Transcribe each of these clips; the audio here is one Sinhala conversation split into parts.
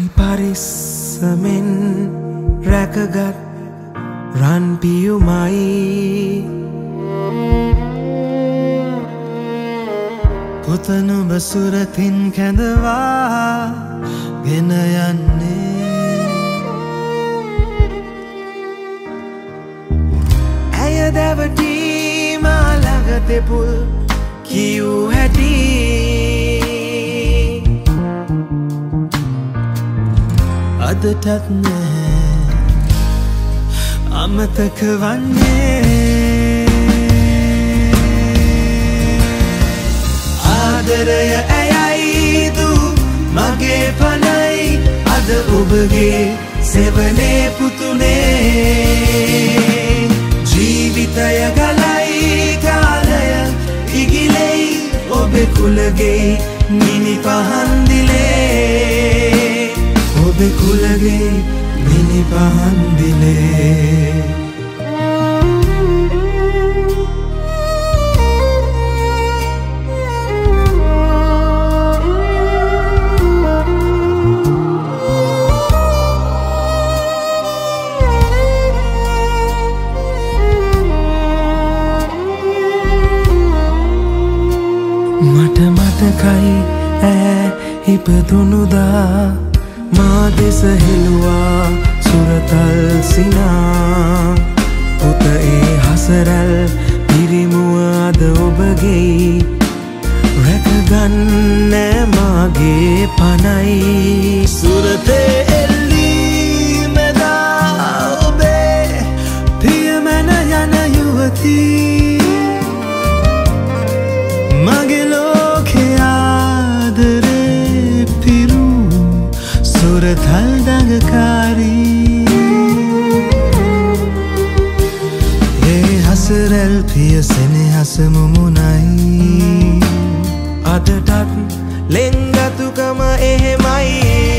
පරිස්සමෙන් රැකගත් රන් පියුමයි පුතනුඹ සුරතින් කැඳවා ගෙන යන්නේ ඇය දැවටි මා ළඟ තෙපුල් කියූ හැටි අදටත් නැහැ අමතක වන්නේ ආදරය ඇයයි දු මගේ පනයි අද ඔබගේ සෙවනේ පුතුනේ ජීවිතය ගලයි කාලය ඉගිලෙයි ඔබේ කුලගේ මිනි පහන් දිලේ ඔබේ කුලගේ මිනි පහන් දිලේ මට මතකයි ඈ ඉපදුනුදා මා දෙස හෙළුවා සුරතල් සිනා පුත ඒ හසරල් පිරිමුව අද ඔබගේ රැකගන්න මාගේ පනයි සුරතේ එල්ලී මෙදා ඔබේ පියමැන යන යුවතී මගේ ලෝකේ ආදරේ පිරු සුරතල් දඟකාරී ඒ හසරැල් පිය සෙනෙහස මුමුණයි අදටත් ලෙන්ගතුකම එහෙමයි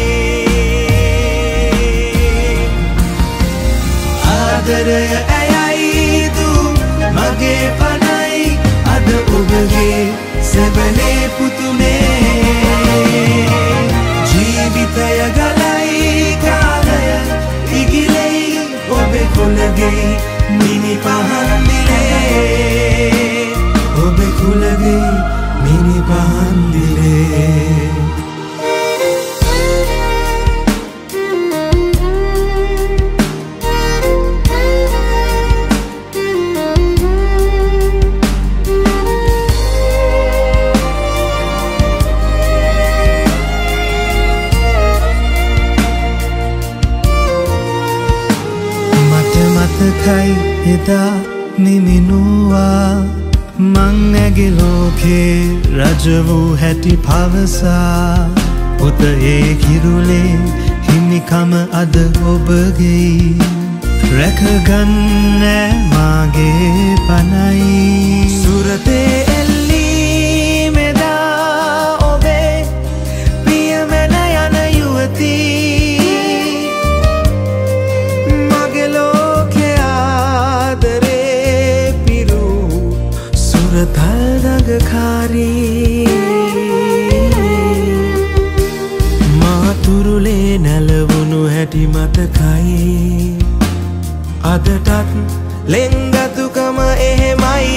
ආදරය ඇයයි දු මගේ පනයි අද ඔබගේ සෙවනේ පුතුනේ ජීවිතය ගලයි කාලය ඉගිලෙයි ඔබේ කුලගේ මිනි පහන් දිලේ ඔබේ කුලගේ මිනි පහන් දිලේ මතකයි එදා නිමිනුවා මං ඇගේ ලෝකේ රජ වූ හැටි පවසා පුත ඒ කිරුලේ හිමිකම අද ඔබගේ රැකගන්න මාගේ පනයි සුරතේ එල්ලී මෙදා ඔබේ පියමැන යන යුවතී සුරතල් දඟකාරී මාතුරුලේ නැලවුණු හැටි මතකයි අදටත් ලෙන්ගතුකම එහෙමයි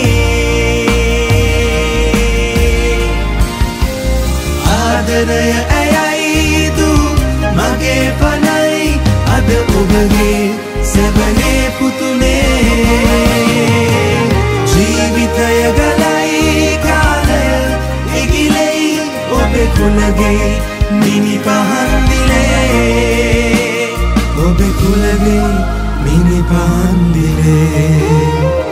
ආදරය ඇයයි දු මගේ පනයි අද ඔබගේ සෙවනේ පුතුනේ ජීවිතය ගලයි කාලය ඉගිලෙයි ඔබේ කුලගේ මිනි පහන් දිලේ ඔබේ කුලගේ මිනි පහන් දිලේ